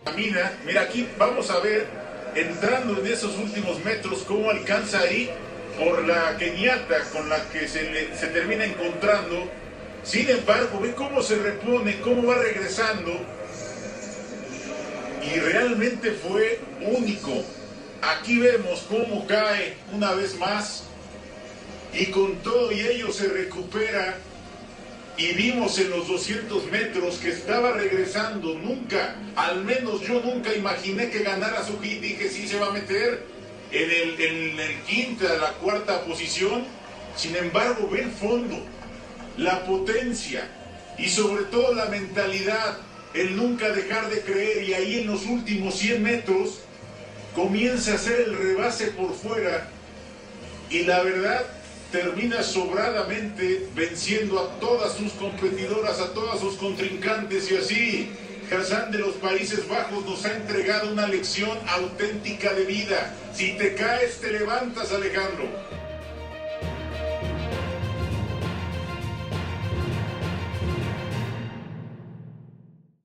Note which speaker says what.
Speaker 1: Mira, aquí vamos a ver, entrando en esos últimos metros, cómo alcanza ahí por la keniata con la que se termina encontrando. Sin embargo, ve cómo se repone, cómo va regresando. Y realmente fue único. Aquí vemos cómo cae una vez más. Y con todo y ello se recupera. Y vimos en los 200 metros que estaba regresando. Nunca, al menos yo nunca imaginé que ganara su hit. Dije, sí se va a meter en el quinta, la cuarta posición. Sin embargo, ve el fondo, la potencia y sobre todo la mentalidad, el nunca dejar de creer. Y ahí en los últimos 100 metros comienza a hacer el rebase por fuera. Y la verdad, termina sobradamente venciendo a todas sus competidoras, a todas sus contrincantes. Y así Hassan de los Países Bajos nos ha entregado una lección auténtica de vida. Si te caes, te levantas, Alejandro.